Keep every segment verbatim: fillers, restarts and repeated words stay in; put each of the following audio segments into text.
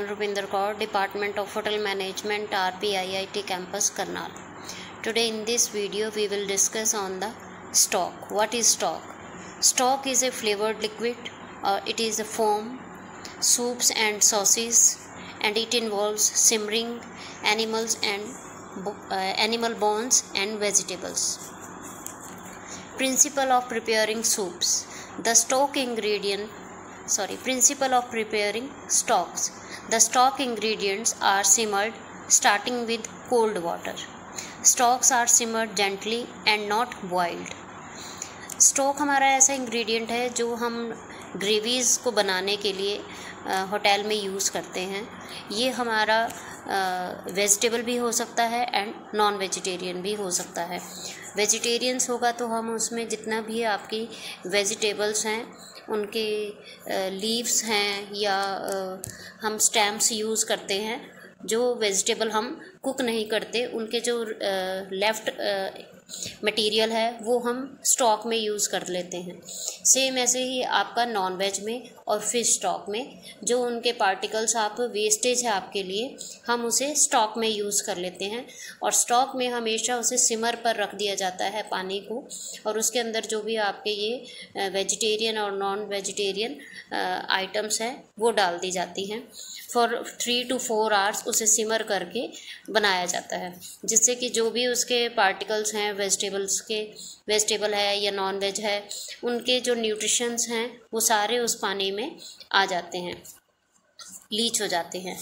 am Rupinder Kaur, Department of Hotel Management, R P I I T Campus, Karnal. Today in this video we will discuss on the stock. What is stock? Stock is a flavored liquid. Uh, it is a foam, soups and sauces, and it involves simmering animals and uh, animal bones and vegetables. Principle of preparing soups. The stock ingredient sorry principle of preparing stocks. The stock ingredients are simmered starting with cold water. Stocks are simmered gently and not boiled. Stock हमारा ऐसा ingredient है जो हम gravies को बनाने के लिए hotel में यूज़ करते हैं. ये हमारा वेजिटेबल भी हो सकता है एंड नॉन वेजिटेरियन भी हो सकता है. वेजिटेरियंस होगा तो हम उसमें जितना भी आपकी वेजिटेबल्स हैं उनके लीव्स हैं या हम स्टेम्स यूज़ करते हैं. जो वेजिटेबल हम कुक नहीं करते उनके जो लेफ़्ट मटेरियल है वो हम स्टॉक में यूज़ कर लेते हैं. सेम ऐसे ही आपका नॉन वेज में और फिश स्टॉक में जो उनके पार्टिकल्स आप वेस्टेज है आपके लिए हम उसे स्टॉक में यूज़ कर लेते हैं. और स्टॉक में हमेशा उसे सिमर पर रख दिया जाता है पानी को, और उसके अंदर जो भी आपके ये वेजिटेरियन और नॉन वेजिटेरियन आइटम्स हैं वो डाल दी जाती हैं. For three two four hours उसे सिमर करके बनाया जाता है, जिससे कि जो भी उसके पार्टिकल्स हैं वेजिटेबल्स के, वेजिटेबल है या नॉन वेज है, उनके जो न्यूट्रिशंस हैं वो सारे उस पानी में आ जाते हैं, लीच हो जाते हैं.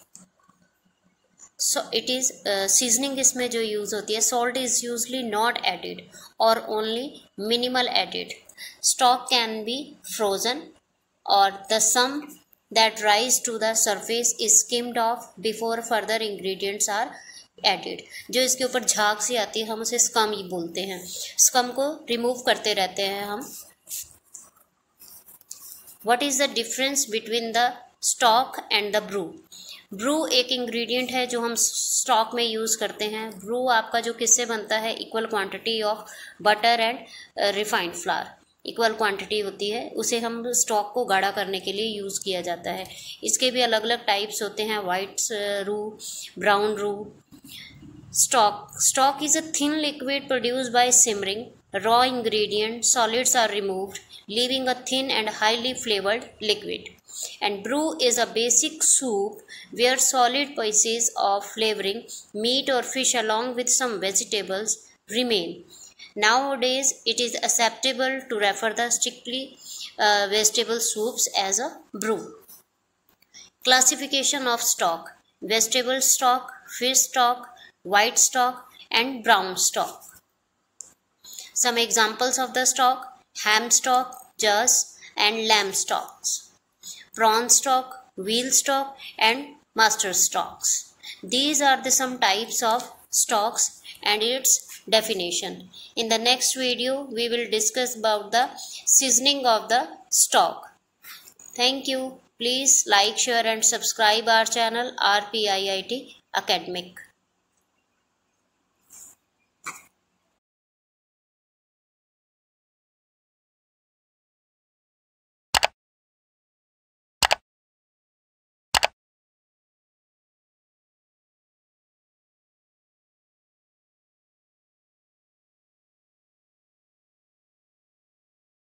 सो इट इज़ सीजनिंग इसमें जो यूज़ होती है, salt is usually not added और only minimal added. Stock can be frozen और the some that rise to the surface is skimmed off before further ingredients are added. जो इसके ऊपर झाग सी आती है हम उसे स्कम ही बोलते हैं. स्कम को रिमूव करते रहते हैं हम. What is the difference between the stock and the brew? Brew एक इंग्रेडिएंट है जो हम स्टॉक में यूज़ करते हैं. ब्रू आपका जो किससे बनता है, equal quantity of butter and refined flour, equal quantity होती है, उसे हम स्टॉक को गाढ़ा करने के लिए यूज़ किया जाता है. इसके भी अलग अलग टाइप्स होते हैं, वाइट रू, ब्राउन रू. Stock stock is a thin liquid produced by simmering raw ingredient. Solids are removed leaving a thin and highly flavored liquid. And brew is a basic soup where solid pieces of flavoring meat or fish along with some vegetables remain. Nowadays, it is acceptable to refer the strictly uh, vegetable soups as a brew. Classification of stock: vegetable stock, fish stock, white stock, and brown stock. Some examples of the stock: ham stock, jus, and lamb stocks, prawn stock, veal stock, and mustard stocks. These are the some types of stocks and its definition. In the next video, we will discuss about the seasoning of the stock. Thank you. Please like, share and subscribe our channel R P I I T Academic.